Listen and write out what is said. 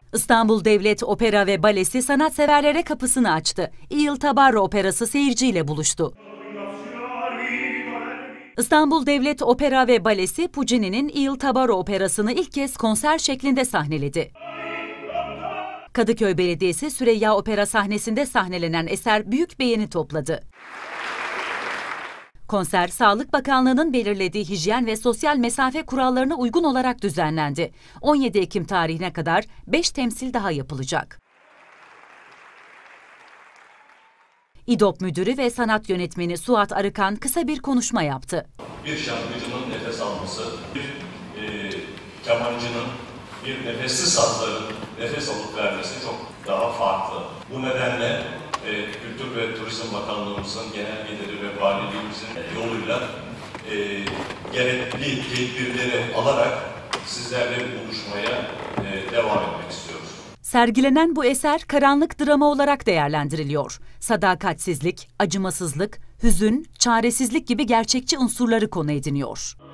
İstanbul Devlet Opera ve Balesi sanatseverlere kapısını açtı. Il Tabarro Operası seyirciyle buluştu. İstanbul Devlet Opera ve Balesi Puccini'nin Il Tabarro Operası'nı ilk kez konser şeklinde sahneledi. Kadıköy Belediyesi Süreyya Opera sahnesinde sahnelenen eser büyük beğeni topladı. Konser, Sağlık Bakanlığı'nın belirlediği hijyen ve sosyal mesafe kurallarına uygun olarak düzenlendi. 17 Ekim tarihine kadar 5 temsil daha yapılacak. İDOP Müdürü ve Sanat Yönetmeni Suat Arıkan kısa bir konuşma yaptı. Bir şarkıcının nefes alması, bir kemancının, bir nefessiz sazların nefes alıp vermesi çok daha farklı. Bu nedenle Kültür ve Turizm Bakanlığımızın genel geliri ve valiliğimizin yoluyla gerekli tedbirleri alarak sizlerle buluşmaya devam etmek istiyoruz. Sergilenen bu eser karanlık drama olarak değerlendiriliyor. Sadakatsizlik, acımasızlık, hüzün, çaresizlik gibi gerçekçi unsurları konu ediniyor.